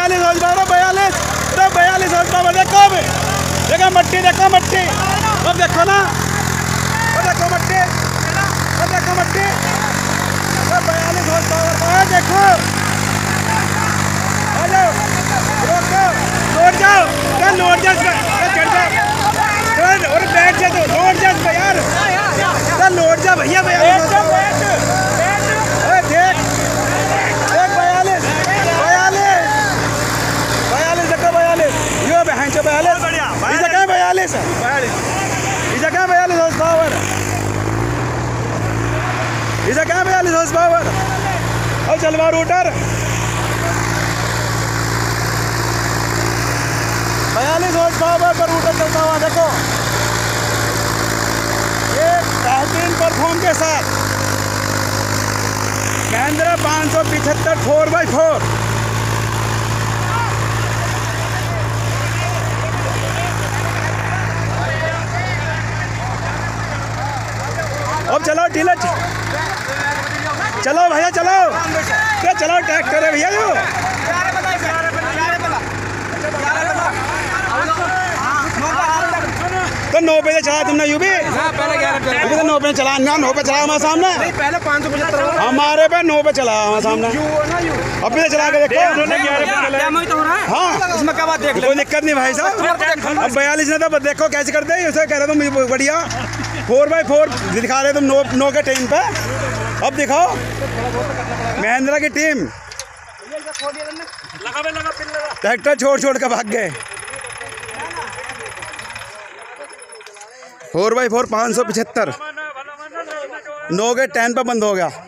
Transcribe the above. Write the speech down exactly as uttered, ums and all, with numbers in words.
बयालीस horse power, बयालीस अरे बयालीस हॉर्स पावर। देखो देखो मट्टी, देखो मट्टी, अब देखो ना, अब देखो मट्टी, अब देखो मट्टी, बयालीस हॉर्स पावर का है। देखो आ जाओ, रोको, लौट जाओ, क्या लौट जाओ, चढ़ जाओ और बैठ जा, तो लौट जा यार, क्या लौट जा भैया, बयालीस देख देख बयालीस बयालीस बयालीस देखो बयालीस, यो बहन चो बयालीस, इस जगह बयालीस इस जगह बयालीस हॉर्स पावर, इस जगह बयालीस हॉर्स पावर। और चलवा रूटर बयालीस हॉर्स पावर पर रूटर चलता हुआ देखो, ये बेहतरीन परफॉर्म के साथ महिंद्रा पाँच सौ पिछहत्तर फोर बाई फोर। अब चलो ढीला, चलो भैया चलो, क्या चलो ट्रैक्टर है भैया जो, तो नौ पे चला तुमने यू भी, अभी तो नौ पे चला ना, नौ पे चला हमारे सामने, पहले पाँच सौ पचहत्तर हमारे पे नौ पे चला हमारे सामने, अभी तो चला के देखो। हाँ इसमें क्या बात, देख कोई दिक्कत नहीं भाई साहब। अब बयालीस ने तो देखो कैसे करते हैं, उसे कह रहे तुम बढ़िया फोर बाई फोर दिखा रहे तुम नो नो के टाइम पे। अब दिखाओ महिंद्रा की टीम, ट्रैक्टर छोड़ छोड़ कर भाग गए। फोर बाई फोर पाँच सौ पचहत्तर नौ के टेन पर बंद हो गया।